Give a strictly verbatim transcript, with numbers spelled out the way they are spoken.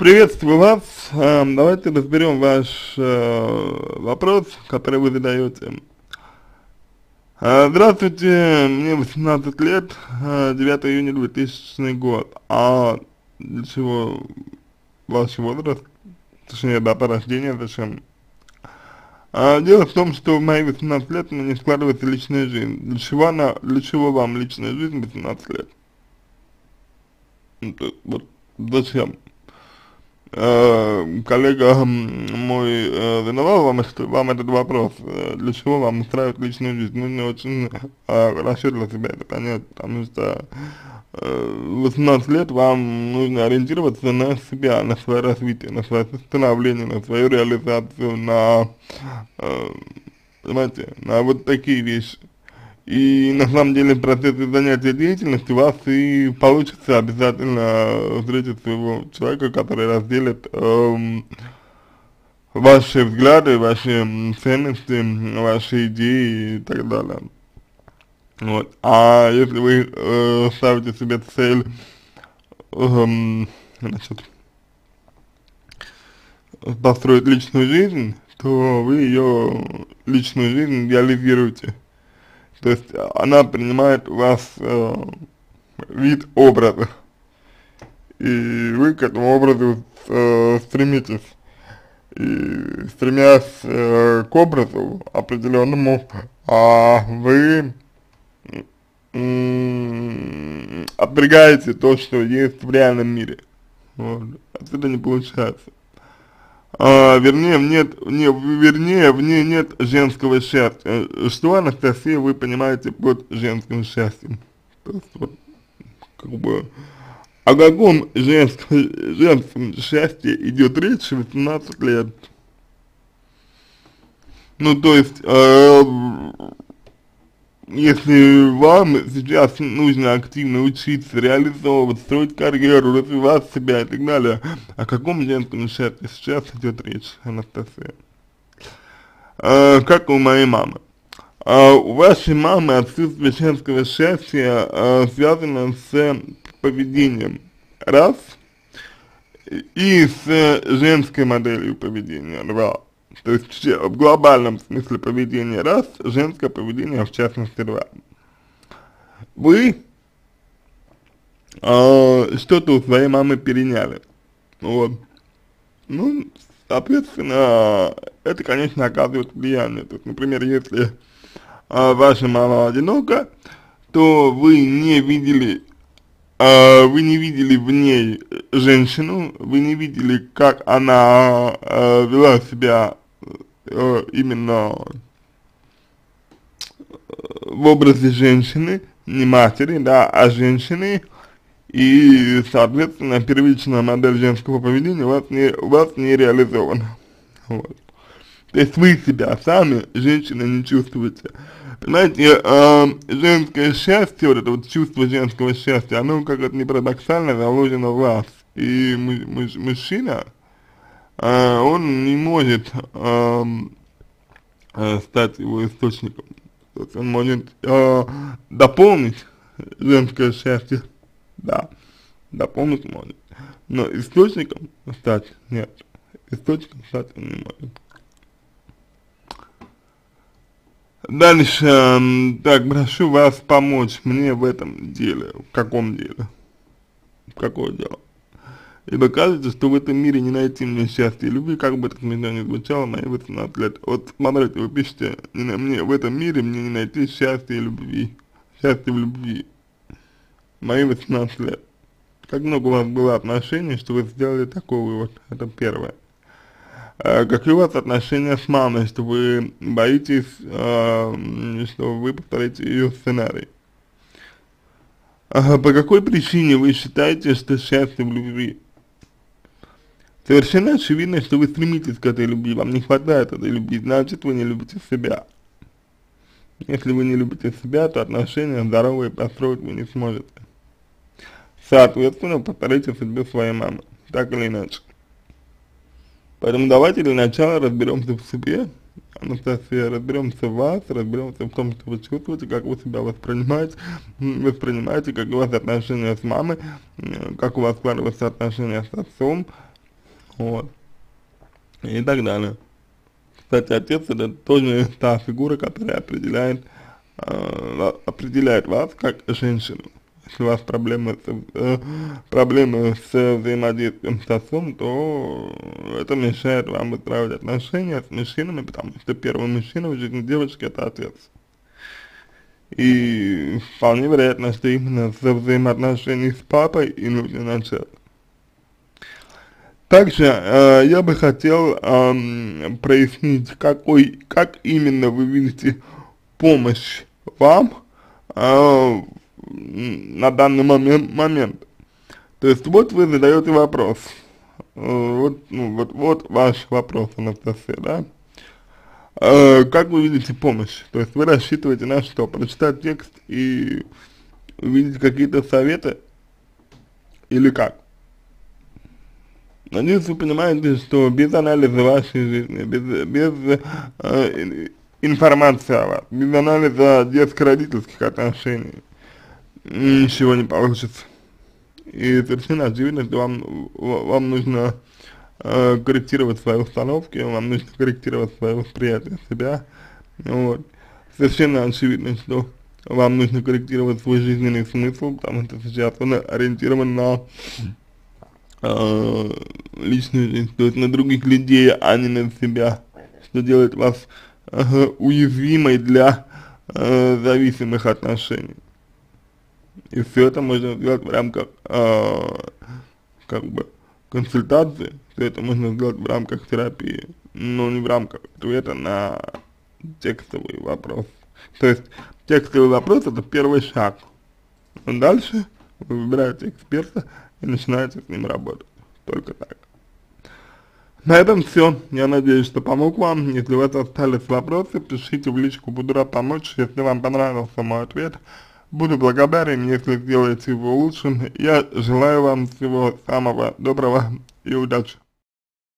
Приветствую вас. Э, Давайте разберем ваш э, вопрос, который вы задаете. Э, Здравствуйте, мне восемнадцать лет, э, девятого июня двухтысячный год. А для чего ваш возраст, точнее дата рождения, зачем? А, дело в том, что в мои восемнадцать лет у меня не складывается личная жизнь. Для чего она, для чего вам личная жизнь в восемнадцать лет? Ну, то есть, вот зачем? Э, коллега м, мой э, задавал вам, что, вам этот вопрос, э, для чего вам устраивать личную жизнь. Нужно очень э, хорошо для себя это понять, потому что э, в восемнадцать лет вам нужно ориентироваться на себя, на свое развитие, на свое становление, на свою реализацию, на, э, понимаете, на вот такие вещи. И на самом деле в процессе занятия деятельностью у вас и получится обязательно встретить своего человека, который разделит эм, ваши взгляды, ваши м, ценности, м, ваши идеи и так далее. Вот. А если вы э, ставите себе цель, эм, значит, построить личную жизнь, то вы ее личную жизнь реализируете. То есть она принимает у вас э, вид образа, и вы к этому образу э, стремитесь. И стремясь э, к образу определенному, а вы м, отвергаете то, что есть в реальном мире. Вот. Отсюда не получается. А, вернее, нет, не, вернее, в ней нет женского счастья. Что, Анастасия, вы понимаете под женским счастьем? То есть, вот, как бы, о каком женском, женском счастье идет речь в восемнадцать лет? Ну, то есть, э, если вам сейчас нужно активно учиться, реализовывать, строить карьеру, развивать себя и так далее, о каком женском счастье сейчас идет речь, Анастасия? Э, как у моей мамы. А у вашей мамы отсутствие женского счастья э, связано с поведением, раз, и с женской моделью поведения, два. То есть в глобальном смысле поведения раз, женское поведение в частности два. Вы э, что-то у своей мамы переняли, вот. Ну, соответственно, это, конечно, оказывает влияние. То есть, например, если а, ваша мама одинока, то вы не видели, а, вы не видели в ней женщину, вы не видели, как она а, вела себя а, именно в образе женщины, не матери, да, а женщины, и, соответственно, первичная модель женского поведения у вас не, у вас не реализована. Вот. То есть вы себя сами, женщина, не чувствуете. Понимаете, э, женское счастье, вот это вот чувство женского счастья, оно, как это ни парадоксально, заложено в вас. И мы, мы, мужчина, э, он не может э, э, стать его источником. То есть он может э, дополнить женское счастье, да, дополнить может. Но источником стать нет. Источником стать он не может. Дальше, м, так, прошу вас помочь мне в этом деле. В каком деле? В какое дело? Ибо кажется, что в этом мире не найти мне счастья и любви, как бы это смешно ни звучало, мои восемнадцать лет. Вот смотрите, вы пишете, не на- мне в этом мире мне не найти счастья и любви. Счастья в любви. Мои восемнадцать лет. Как много у вас было отношений, что вы сделали такой вывод? Это первое. А какие у вас отношения с мамой, что вы боитесь, э, что вы повторите ее сценарий? Ага, по какой причине вы считаете, что счастье в любви? Совершенно очевидно, что вы стремитесь к этой любви, вам не хватает этой любви, значит вы не любите себя. Если вы не любите себя, то отношения здоровые построить вы не сможете. Соответственно, повторите судьбу своей мамы, так или иначе. Поэтому давайте для начала разберемся в себе, Анастасия, разберемся в вас, разберемся в том, что вы чувствуете, как вы себя воспринимаете, воспринимаете, как у вас отношения с мамой, как у вас складываются отношения с отцом, вот, и так далее. Кстати, отец — это тоже та фигура, которая определяет, э, определяет вас как женщину. Если у вас проблемы с, э, проблемы с взаимодействием с отцом, то это мешает вам выстраивать отношения с мужчинами, потому что первый мужчина в жизни девочки — это отец. И вполне вероятно, что именно со взаимоотношений с папой и нужно начать. Также э, я бы хотел э, прояснить, какой, как именно вы видите помощь вам э, на данный момент, момент. То есть вот вы задаете вопрос, э, вот, ну, вот, вот ваш вопрос, Анастасия, да? Э, как вы видите помощь? То есть вы рассчитываете на что? Прочитать текст и увидеть какие-то советы или как? Надеюсь, вы понимаете, что без анализа вашей жизни, без, без э, информации о вас, без анализа детско-родительских отношений ничего не получится. И совершенно очевидно, что вам, вам нужно э, корректировать свои установки, вам нужно корректировать свое восприятие себя. Вот. Совершенно очевидно, что вам нужно корректировать свой жизненный смысл, потому что сейчас он ориентирован на э, личную жизнь, то есть на других людей, а не на себя, что делает вас э, уязвимой для э, зависимых отношений. И все это можно сделать в рамках э, как бы консультации, все это можно сделать в рамках терапии, но не в рамках ответа на текстовый вопрос. То есть текстовый вопрос — это первый шаг. А дальше вы выбираете эксперта и начинаете с ним работать. Только так. На этом все. Я надеюсь, что помог вам. Если у вас остались вопросы, пишите в личку, буду рад помочь. Если вам понравился мой ответ, буду благодарен, если сделаете его лучшим. Я желаю вам всего самого доброго и удачи.